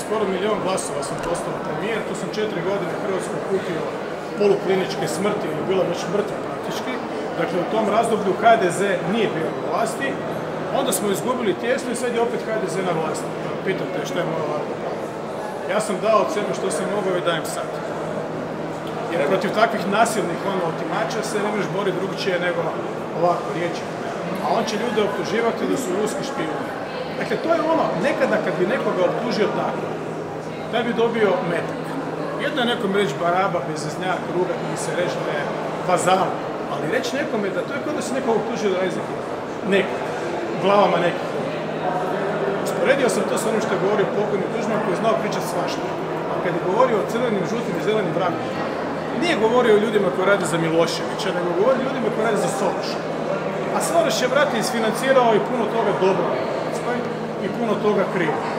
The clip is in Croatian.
skoro 1 milijun glasova sam postao premijer, tu sam 4 godine Hrvatsku uputio polukliničke smrti, ili bila već mrtva praktički. Dakle, u tom razdoblju HDZ nije bio na vlasti, onda smo izgubili tijesno i sad je opet HDZ na vlasti. Pitate šta je moja ovako pravo. Ja sam dao od sebe što sam mogao i dajem sad. Jer protiv takvih nasilnih otimača se ne možeš boriti drugčije nego ovako riječi. A on će ljude optuživati da su ruski špijuni. Dakle, to je ono, nekada kad bi nekoga optužio tako, taj bi dobio metak. Jedno je nekom reći baraba, bezeznjak, ruga, mi se reći da je vazal, ali reći nekome da to je kao da se nekog optužio da je nekog, glavama nekih. Usporedio sam to s onim što je govorio pokojni Tuđman koji je znao pričati svašta. A kad je govorio o crvenim, žutim i zelenim vragovima, nije govorio o ljudima koji rade za Miloševića, nego govorio o ljudima koji rade za Soroša. A Soroš je, brate, isfinancirao i puno toga dobro i puno toga krivo.